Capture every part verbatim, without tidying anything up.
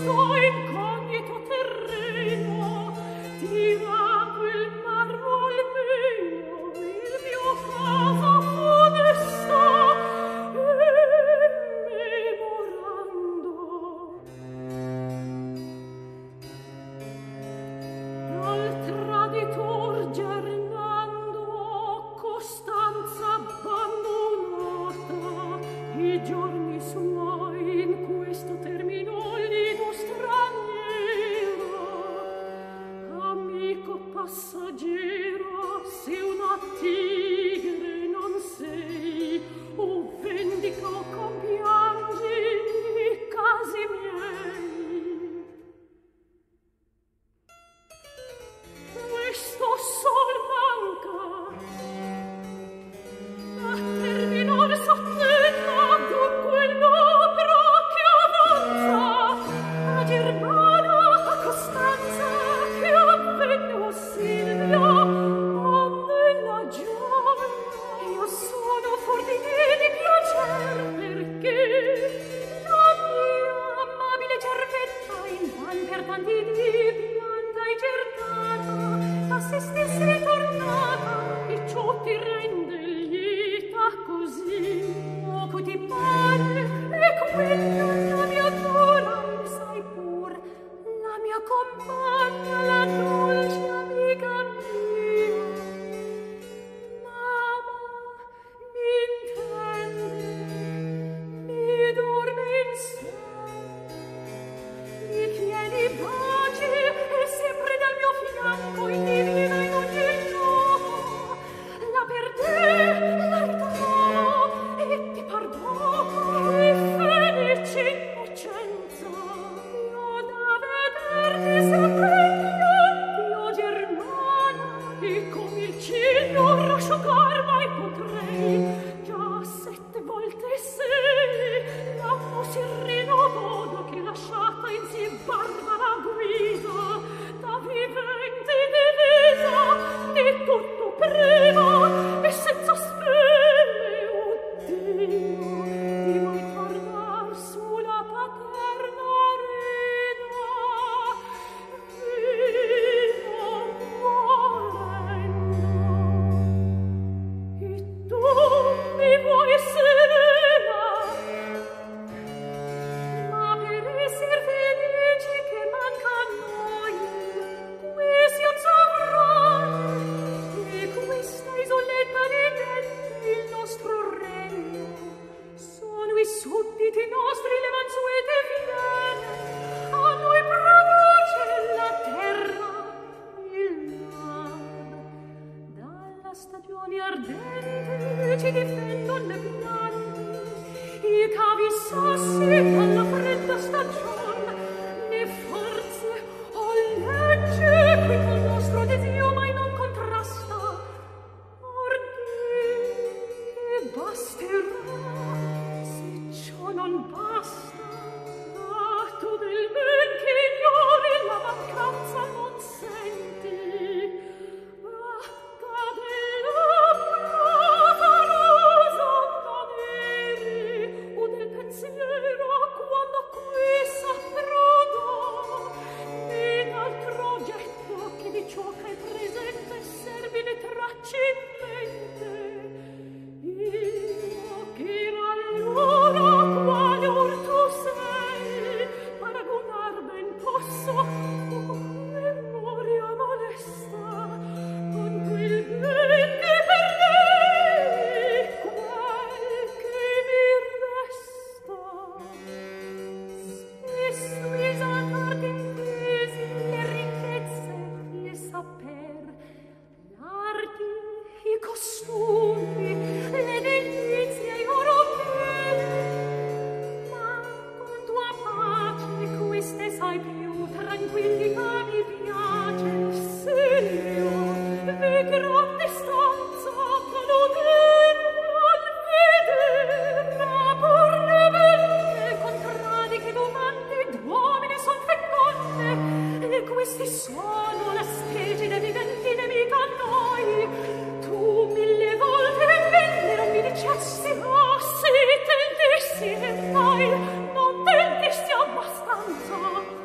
Sì, e poi non te ne sia abbastanza.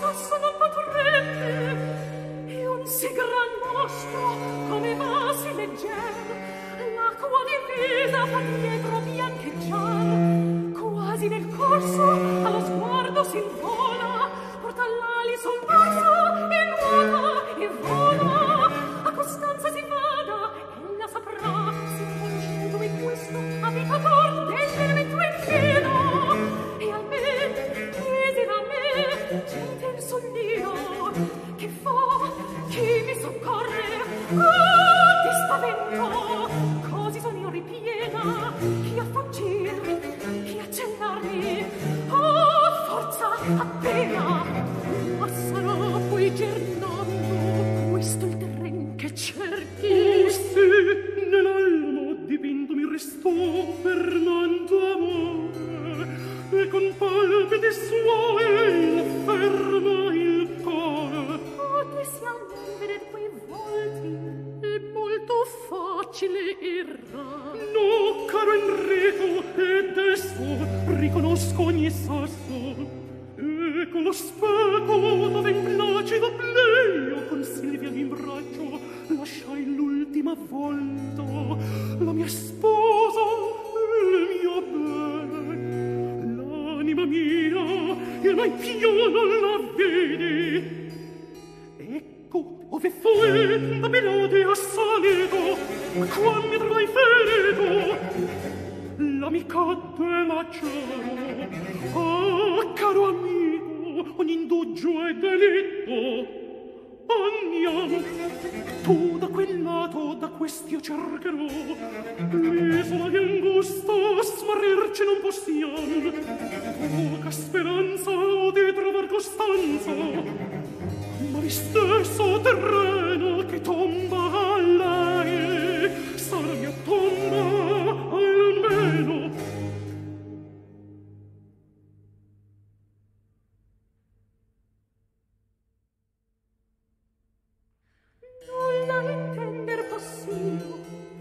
sasso non potrete, e un sì gran mostro come va si legger, l'acqua divisa fa dietro biancheggiar, quasi nel corso allo sguardo si invola, porta l'ali sul dorso e nuota e vola. A Costanza si vada, ella saprà, si è conosciuto in questo abitador dell'elemento infieno, e a me, chiesera a me, gente il sollino, che fa, chi mi soccorre, ah, di spavento, così son io ripiena, chi a fuggir, chi a cellarmi, oh, forza, appena, ma sarà poi Gernando, questo il terren che cerchi. Oh, sì, nell'alma dipinto mi restò Fernando amore, e con palpiti suoi l'afferma il cuore. Oh, che siamo vedere quei volti, è molto facile errar. No, caro Enrico, ed esso riconosco ogni sasso. E con lo speco dove in placido pleio con Silvia in braccio lasciai l'ultima volta la mia sposa e il mio bene. L'anima mia il mai più non la vedi. Ecco ove fu da Melode a salito, quando mi trovai ferito, l'amica della cielo. Ah, caro amico, ogni indugio è delitto. Andiamo, tu da quel lato, da quest'io cercherò. L'isola di angusta, smarrirci non possiamo. Poca speranza di trovar Costanza, ma vi stesso terreno che tomba a lei sarà mia tomba almeno. Nulla intender possiamo,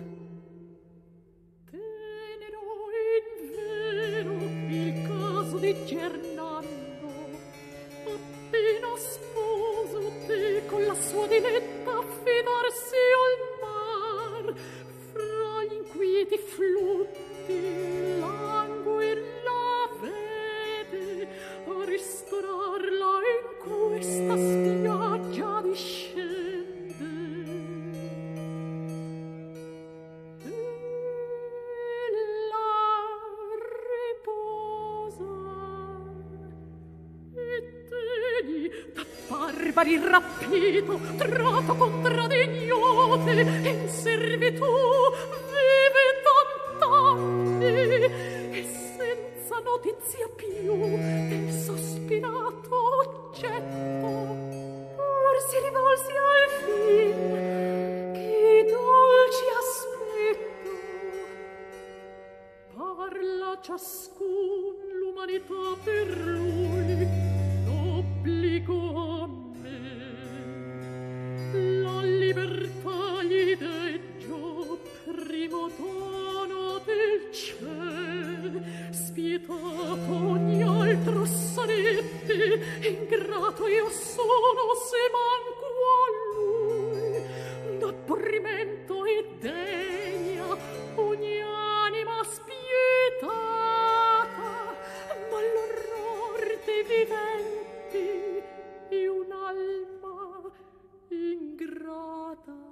tenero in vero il caso di Gernando, appena sposo te con la sua diletta affidarsi al mar, fra gli inquieti flutti languir la vede, a ristorarla in questa spiaggia discende. Barbari rapito, trato contra degnote, in servitù vive tant'anni, e senza notizia più del sospirato oggetto, pur si rivolsi al fin, che dolci aspetto. Parla ciascun l'umanità per lui, l'obbligo a la libertà gli deggio, primo dono del ciel, spietato ogni altro sarebbe, ingrato io sono se manco a lui, d'aborrimento e degna ogni anima spietata, ma l'orror dei viventi è un'alma ingrata.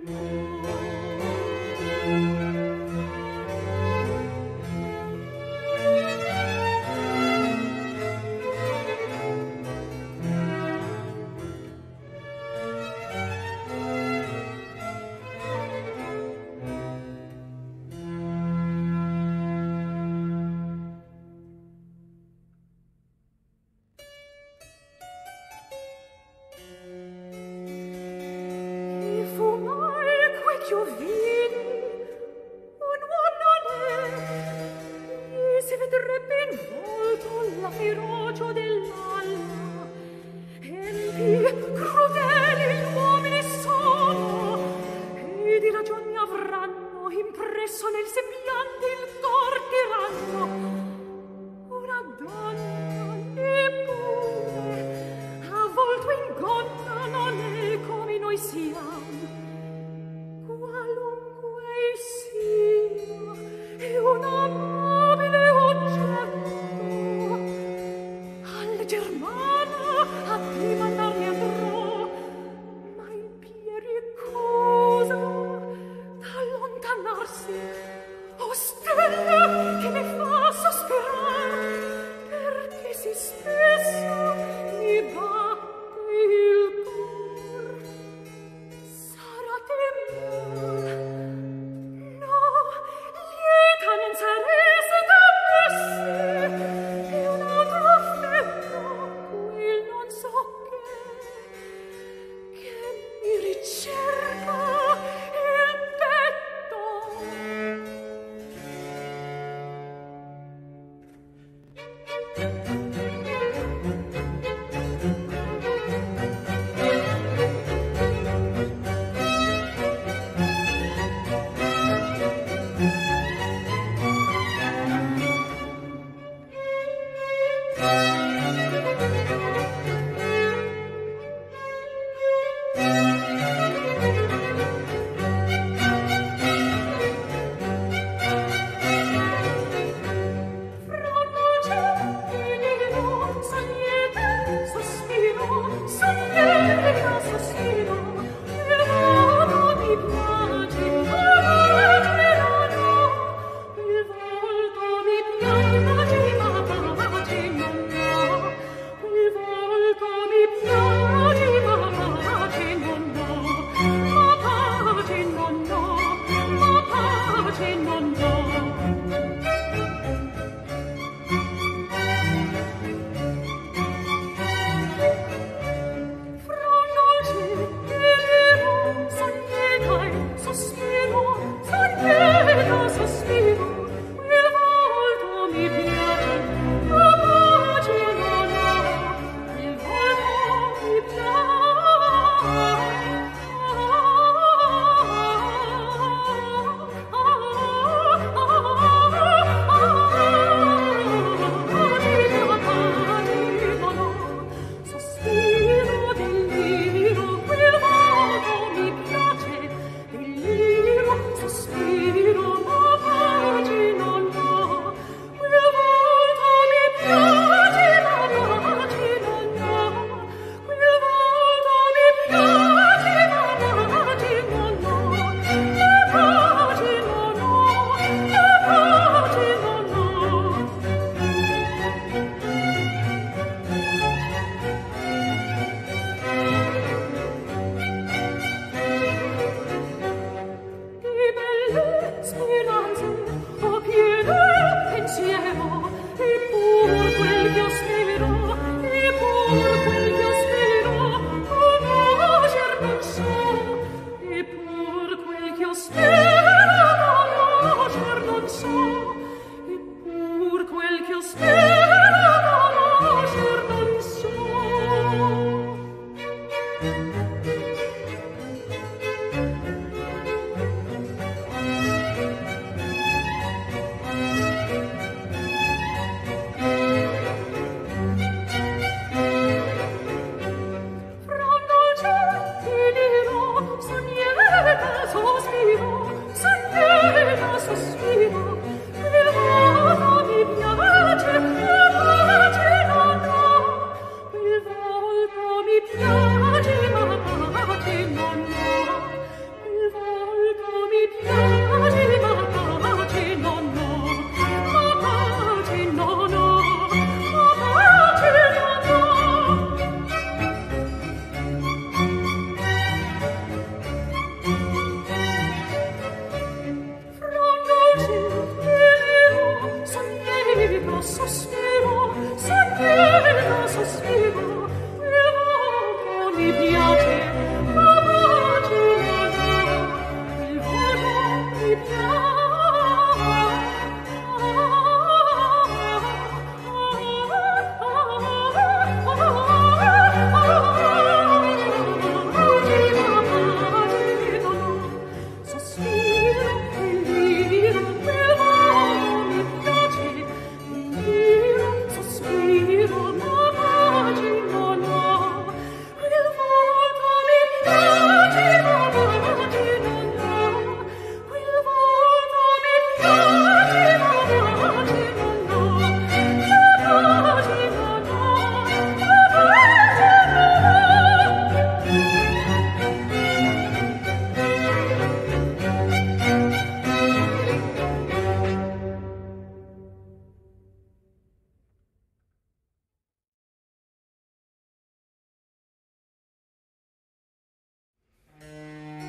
Il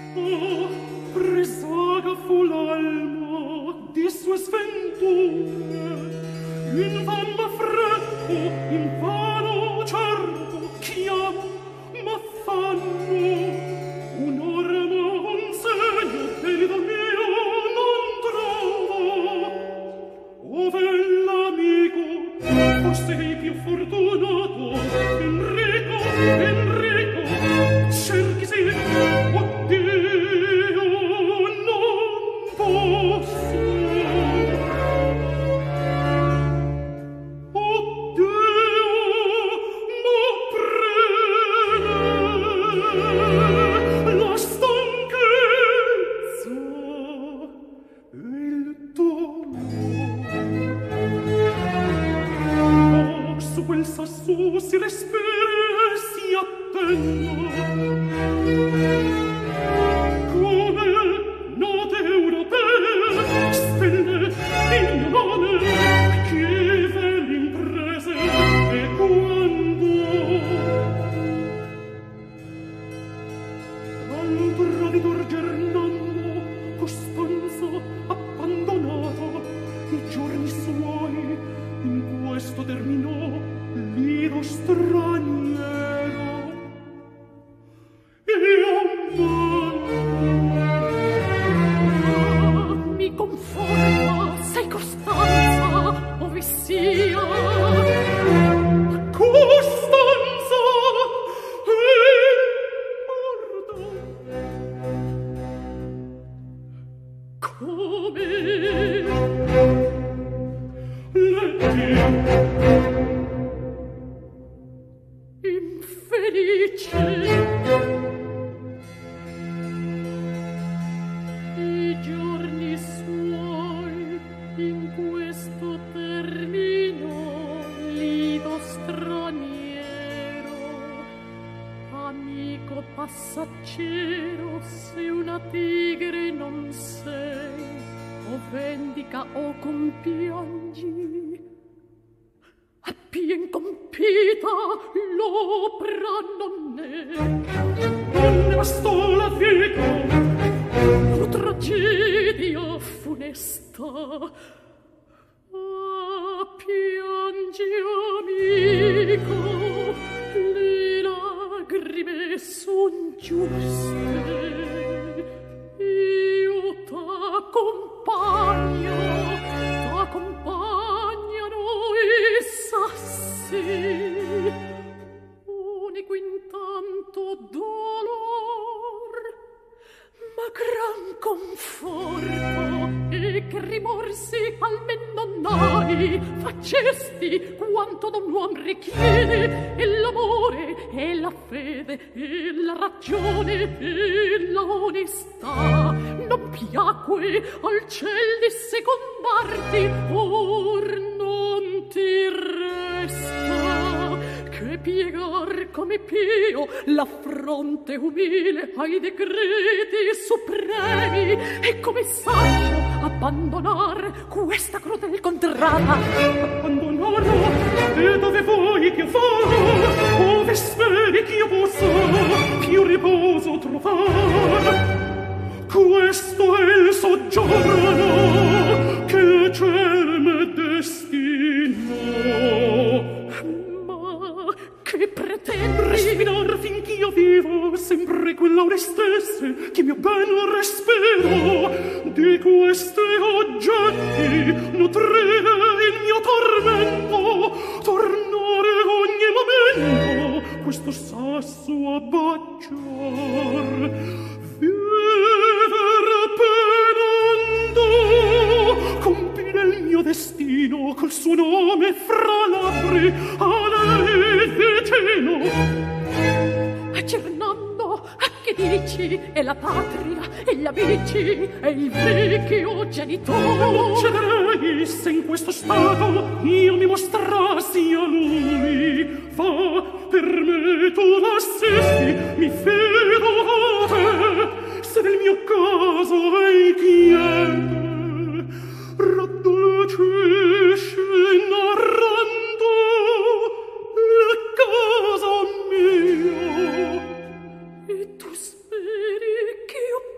Oh, presaga fu l'alma di sue sventure, in van m'affretto, in vano cerco, chiamo, m'affanno, un'orma, un segno, dell'idol mio non trovo. Ove l'amico, forse il più fortunato, Enrico, Enrico, cerchi sì, oddio, non posso. Sassù si respira e si attenda, come note europee, stelle il mio nome, chi ve l'imprese e quando. Al traditor Gernando, Costanzo abbandonato, i giorni suoi in questo terminò lido straniero. Io mal mi conforma, sei Costanza, ove sia. Costanza e morta. Come? Letti. Infelice, i giorni suoi in questo termino lido straniero, amico passaggero, se una tigre non sei, o vendica o compiangi, appien compita l'opera non è. Non ne bastò la vita, o tragedia funesta. Ah, piangi, amico, le lagrime son giuste. Io t'accompagno, t'accompagnano i sassi, unico intanto dolor, ma gran conforto, e che rimorsi almen non hai, facesti quanto d'un uom richiede, e l'amore, e la fede, e la ragione, e la onestà. Non piacque al ciel di secondarti, or non ti resta che piegar come Pio la fronte umile ai decreti supremi, e come saggio abbandonar questa crudel contrada. Abbandonarla, e dove vuoi che io vada, ove speri che io possa più riposo trovar. Questo è il soggiorno che ciel me destinò. Ma che pretendi? Respirar finch'io vivo sempre quell'aure stesse che mio ben respiro. Di questi oggetti nutrire il mio tormento, tornare ogni momento questo sasso a baciar, vivere penando, compire il mio destino col suo nome fra labbri a lei vicino. Gernando, a che dici? È la patria, e gli amici, e il vecchio genitore. Non cederei se in questo stato io mi mostrassi a lui. Va, per me tu l'assisti, mi fido a te, se del mio caso ei chiede, raddolcisci narrando il caso mio. E tu speri che io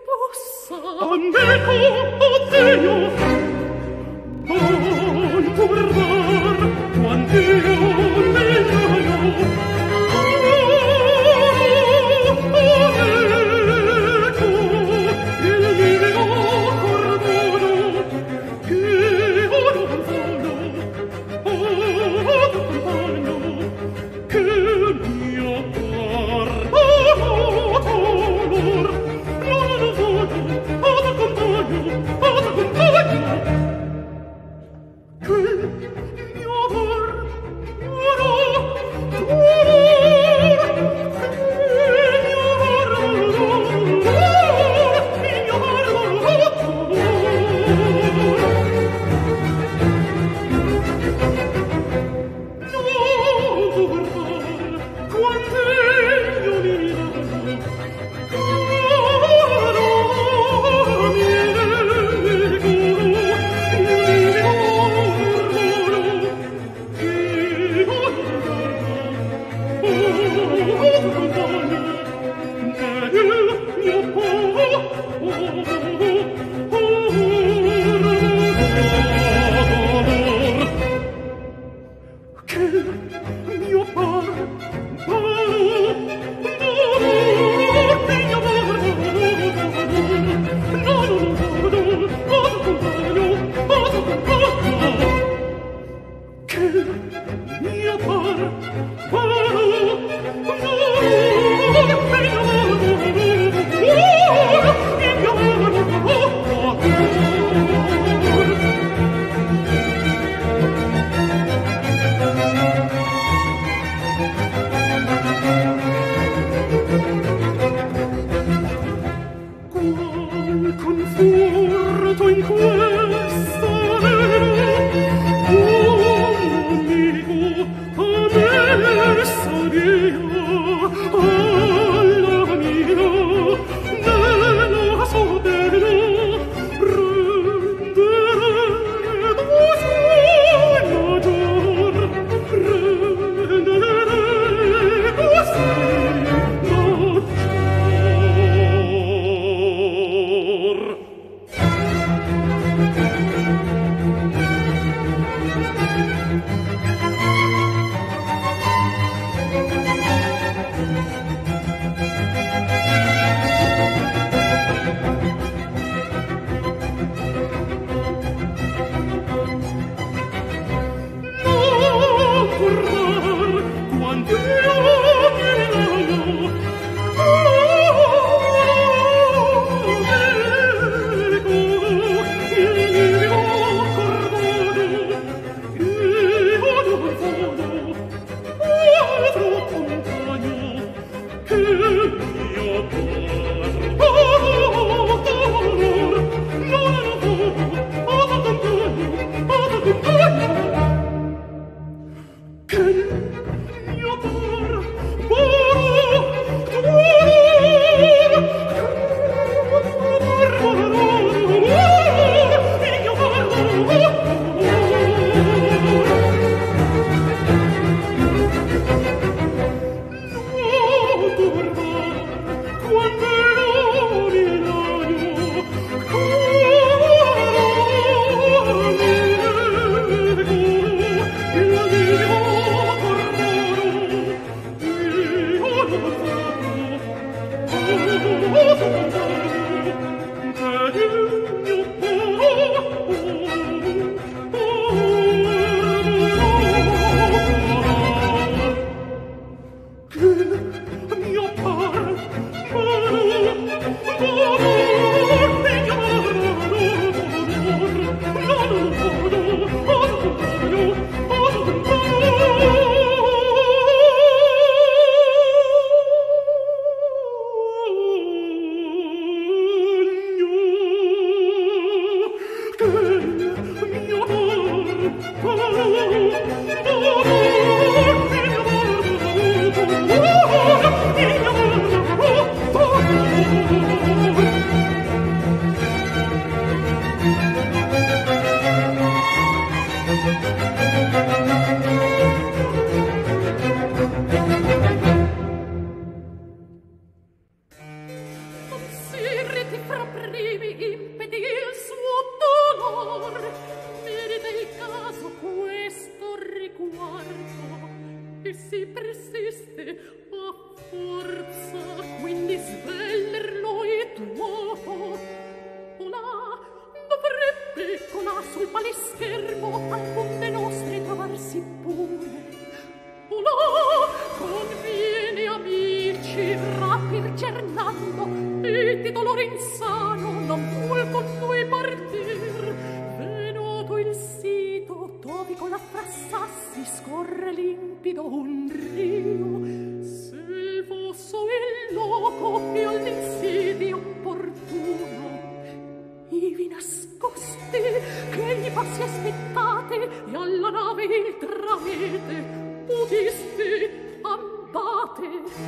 parenti fra primi impedì il suo dolor. Merita il caso questo riguardo, e si persiste a forza, quindi svellerlo e tuoco. O là dovrebbe colà sul palischermo alcun de nostri trovarsi pure. O là conviene amici rapir cernando, e di dolore insano non vuol con noi partir. Venuto il sito dove con la frassassi scorre limpido un rio, se il fosso il loco e all'insidio opportuno, ivi nascosti che gli passi aspettate e alla nave il tramete putisti andate.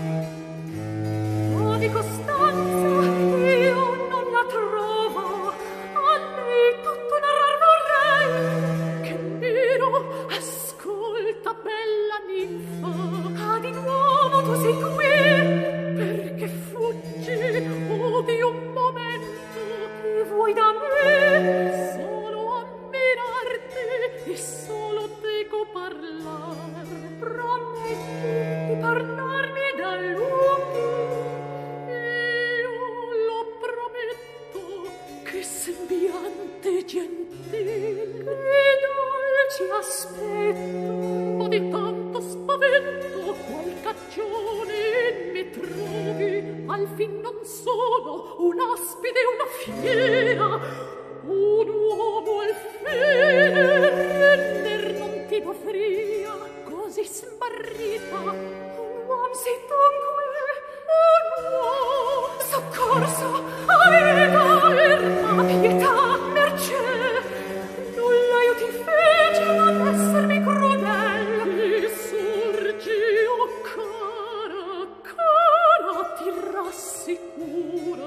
Ma di Costanza io non la trovo, a lei tutto narrar vorrei. Che miro, ascolta bella ninfa, ah di nuovo tu sei qui, perché fuggi o di un momento che vuoi da me solo ammirarti e solo teco parlar. Prometti di parlarmi da lunghi, io lo prometto, che sembiante gentil e dolci aspetto, ma di tanto spavento qual cagione mi trovi, al fin non sono un aspide e una fiera, un uomo al fine render non ti dovria così smarrita. Un uom sei dunque, un uom soccorso, aiuto, erma, pietà, mercè, nulla io ti feci non essermi crudel. Mi sorgi, o cara, cara, ti rassicura.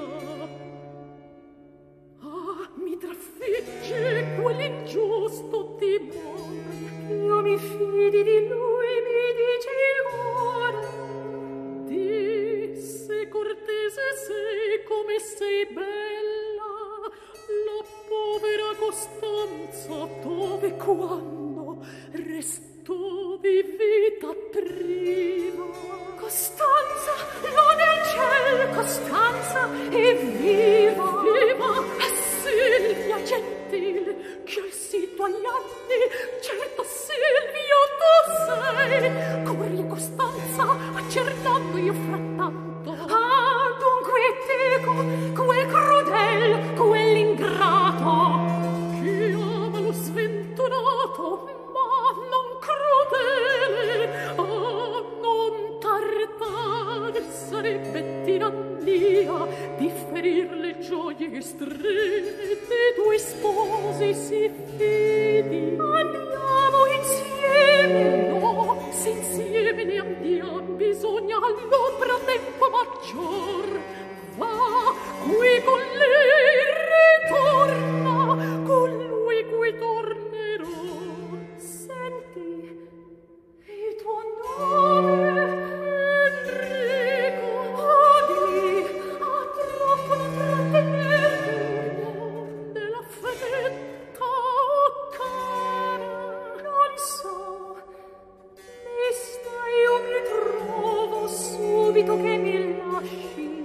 Ah, mi trafigge quell'ingiusto timore, io mi fidi di lui, mi dici il cuore. Di se cortese sei come sei bella, la povera Costanza dove quando restò di vita priva. Costanza, lode il ciel, Costanza è viva, viva, è Silvia gentil, che al sito agli anni, certo Silvio tu sei. Corri Costanza, accernando io frattanto. Ah, dunque teco, quel crudel, quell'ingrato, che ama lo sventurato, ma non crudele. Ah, non tardar, sarebbe tirannia di ferir le gioie estreme dei due sposi si fidi. Andiamo insieme, no, se insieme ne andiamo bisogna all'opera tempo maggior. Va, qui con lei ritorna, con lui qui tornerò. Senti, il tuo nome Enrico, odi, a troppo non trattenerti, non della fretta, o cara, non so, mesta io mi trovo subito che mi lasci.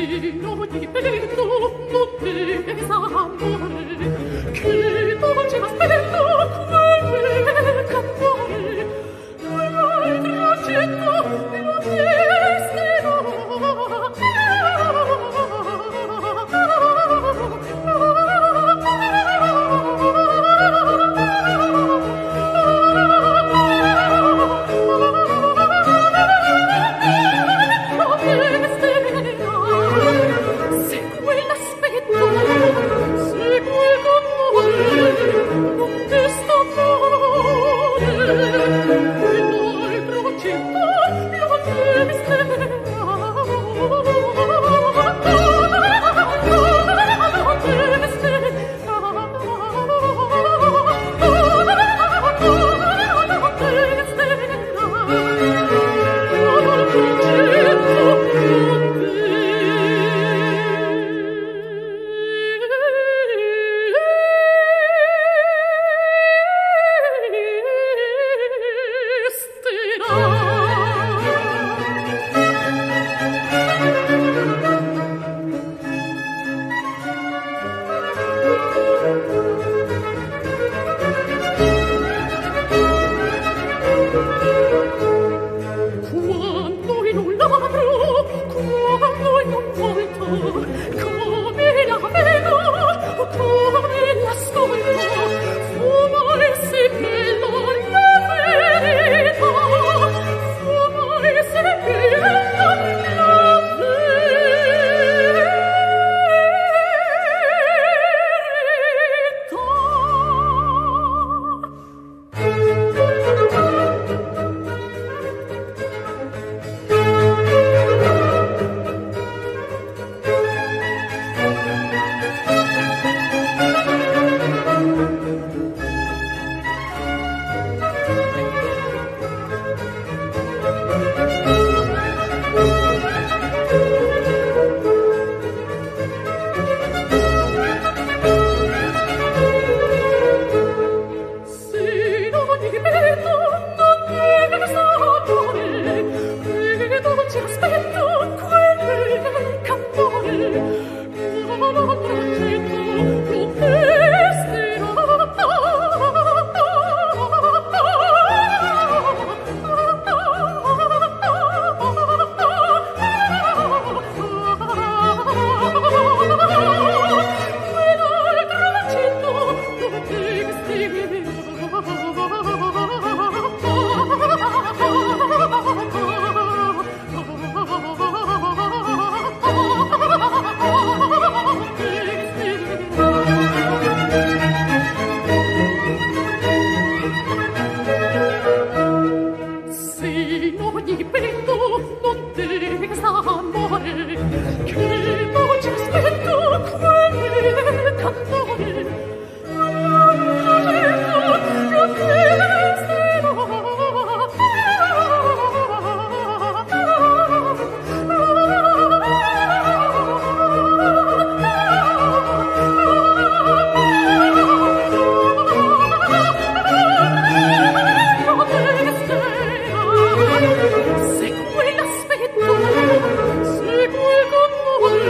Se quell'aspetto, se quel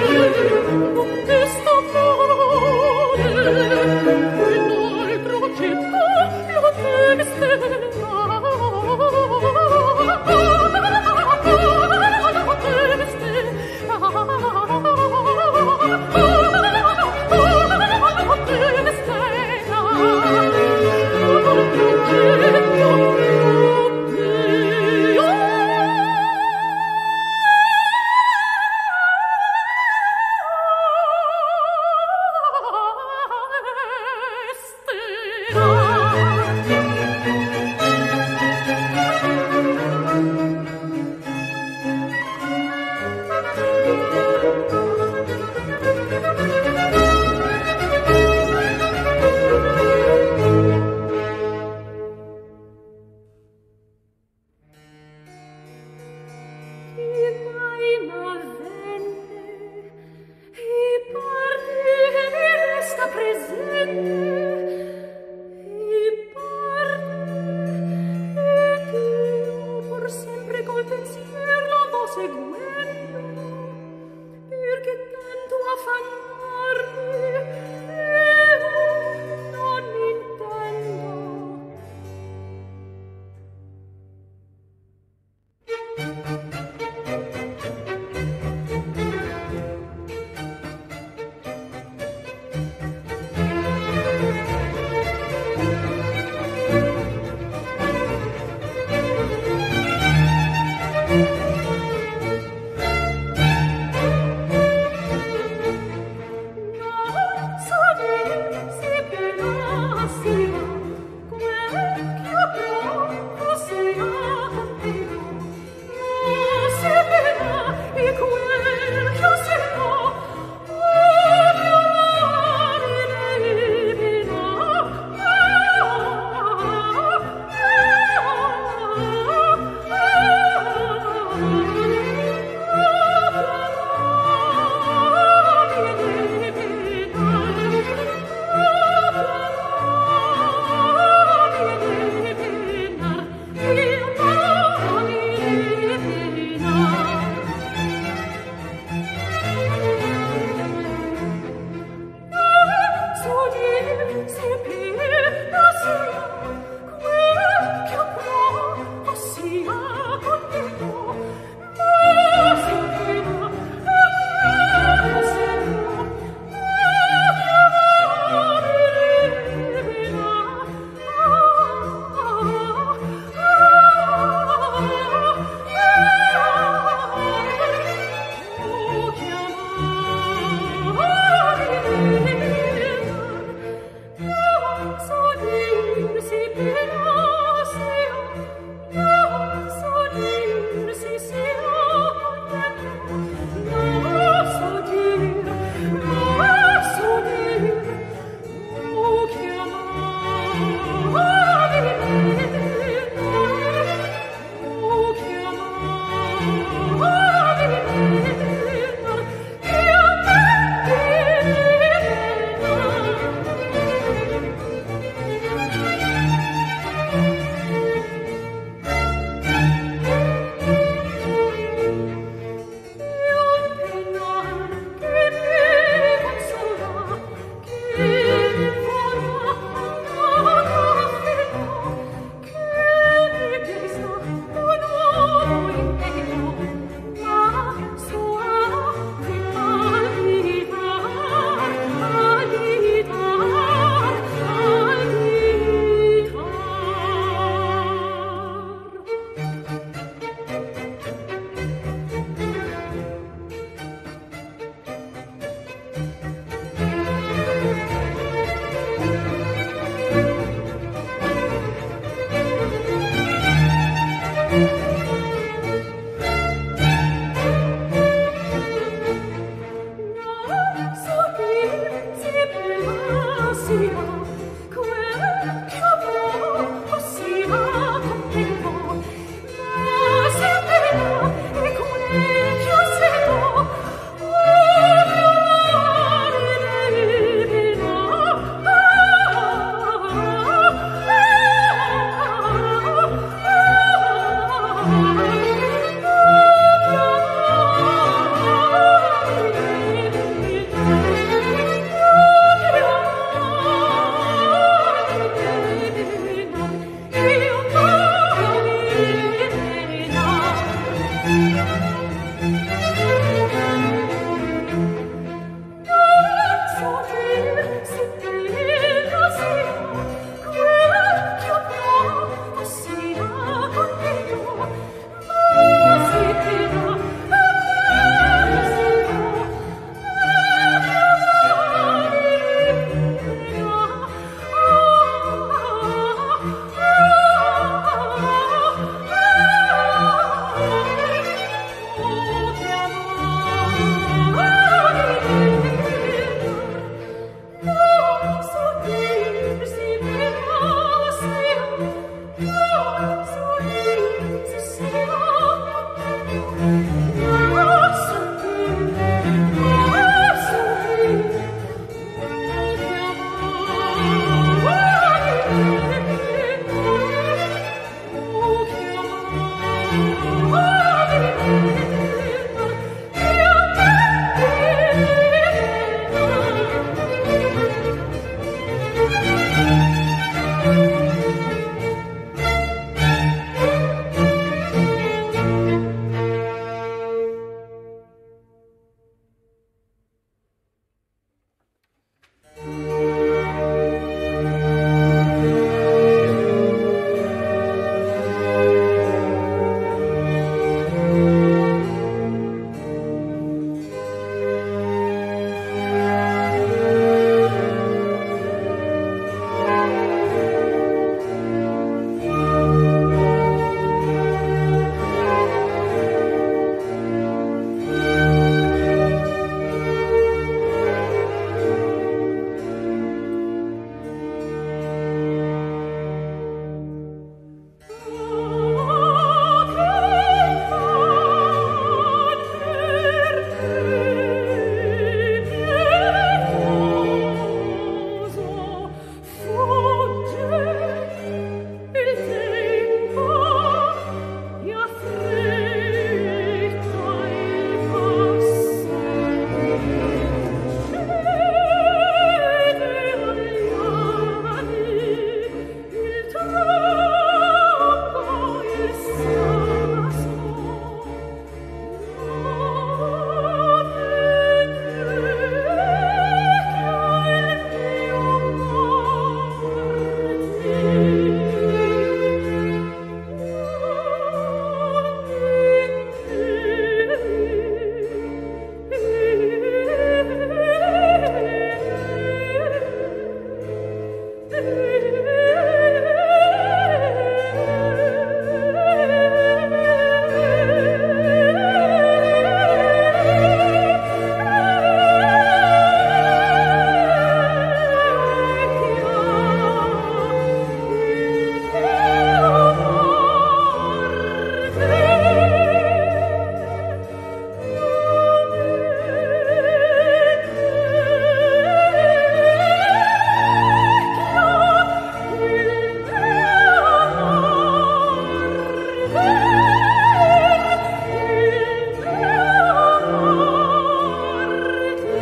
tanto affannarmi, io non intendo. No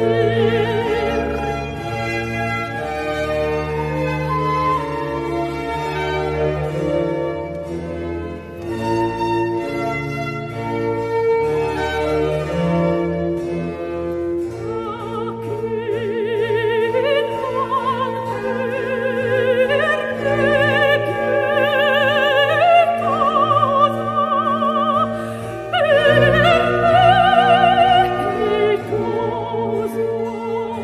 Thank you.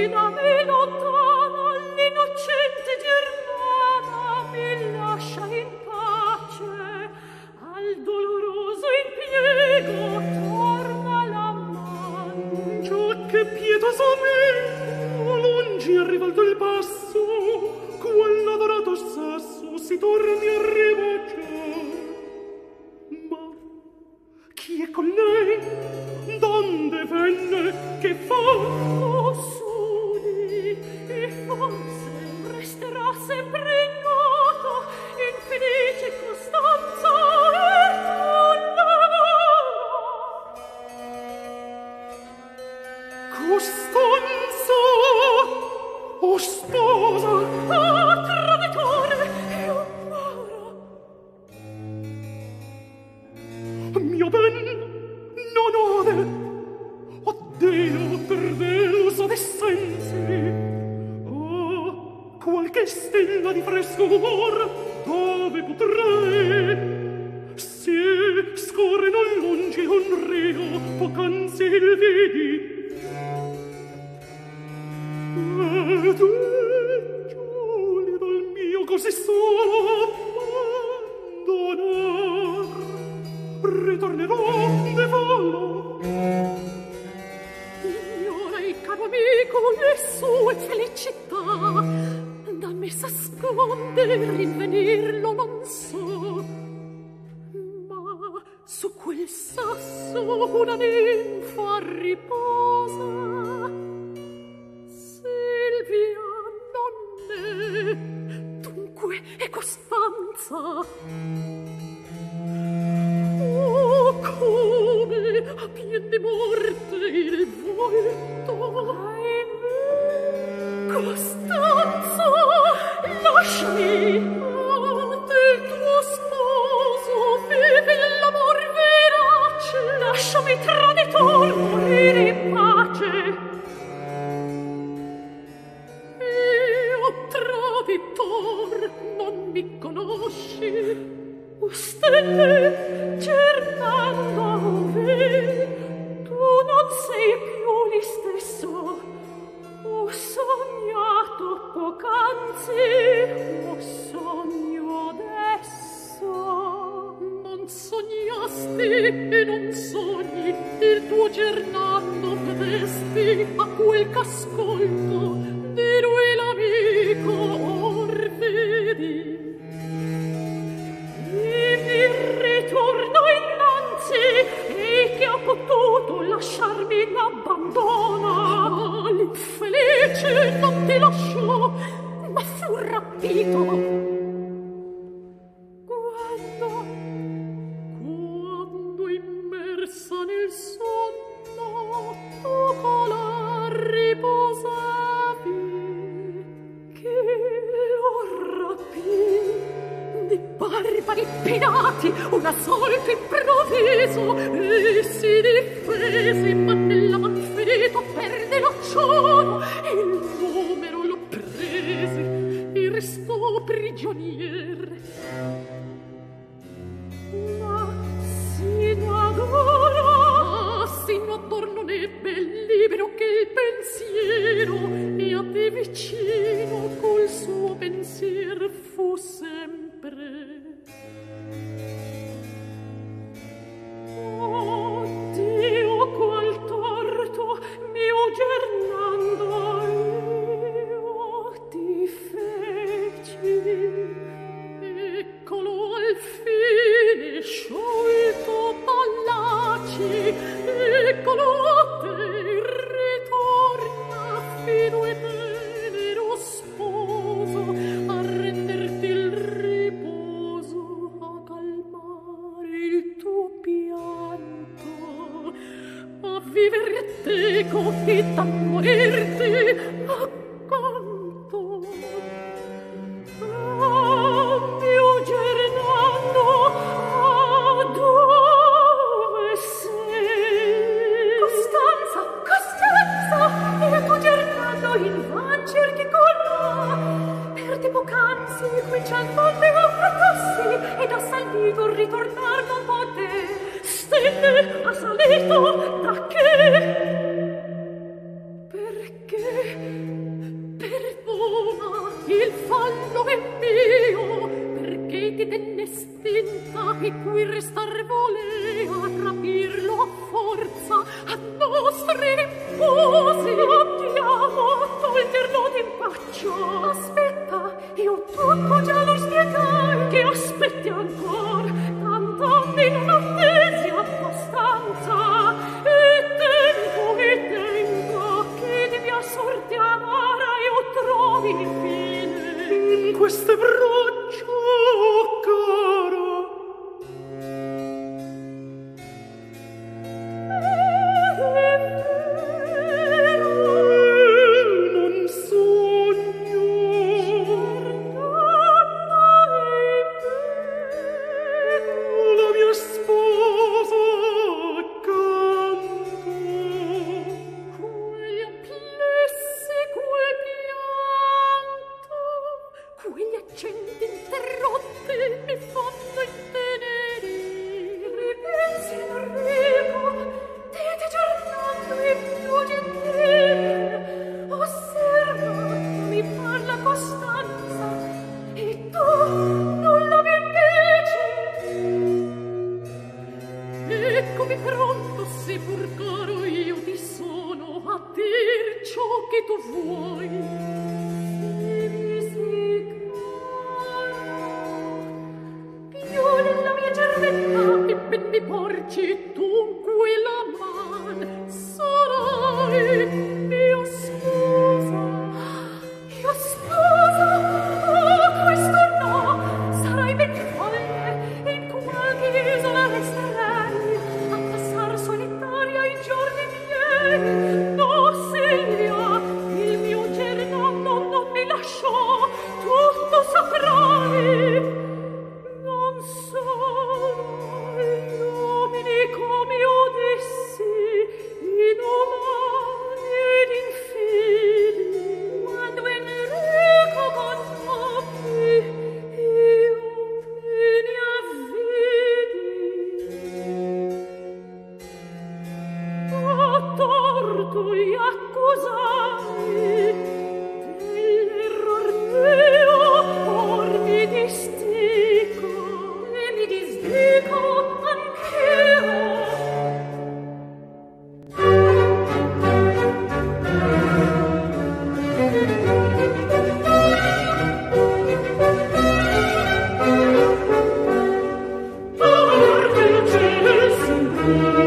da me lontana l'innocente germana mi lascia in pace, al doloroso impiego torna la man. Già che pietosamente lungi è rivolto il passo, quell'adorato sasso si torni a rivocciar. Ma chi è con lei? Donde venne? Che fa? Oh, soli, e forse resterà sempre ignoto infelice Costanza e Costanza, o sposa, oh, traditore e amara. mio ben non ode, oddio per deluso d'essenzi. Oh, qualche stella di fresco umor dove potrei, se scorre non lungi un rio poc'anzi il vidi. Ed è giulido il mio così solo abbandonar, ritornerò de volo. Ignorei, caro amico, le sue felicità, da me s'asconde, rinvenirlo non so. Ma su quel sasso una ninfa riposa, Silvia non è, dunque è Costanza. Oh, come a pien di morte il volto. Ahimè, Costanza, lasciami. Ah, del tuo sposo vive l'amor verace. Lasciami, traditor, morire in pace. Io, traditor, non mi conosci. O stelle, Gernando, ve, tu non sei più lì stesso. Ho sognato poc'anzi, ho sogno adesso. Non sognasti e non sogni, il tuo Gernando vedesti a quel c'ascolto, di lui l'amico or vedi. Mi ritorno innanzi e che ho potuto lasciarmi in abbandono. Ah, l'infelice non ti lasciò, ma fu rapito. Quando, quando immersa nel sonno tu colà riposavi, che lo rapì di barbari penati una sorte improvviso e si difese, ma nella man ferito perde l'acciolo e il numero lo prese e restò prigionier. Ma sino ad ora, sino ad or non ebbe libero che il pensiero e a te vicino col suo pensier fu sempre. Oh Dio, qual torto mio Gernando io ti feci, eccolo al fine sciolto Pallaci, eccolo a te ritorna fino e tenero sposo a renderti il riposo, a calmare il tuo pianto, a vivere teco e a morirti accanto. Ah, mio Gernando, ah, dove sei? Costanza, Costanza, e tu Gernando invan cerchi colà. Perdi poc'anzi, qui c'è il monte affrettossi, ed ha salito ritornar non poté. Stelle ha salito da che? Perché mio, perché ti tenne stinta e qui restar volea, rapirlo a forza a nostri imposi. Andiamo, toglierlo d'impaccio. Aspetta, io tutto già lo spiegai. Che aspetti ancor? Tanto in un'attesi abbastanza. E tempo, e tempo, che di mia sorte amara io trovi infine. In queste braccia, cara. Thank you.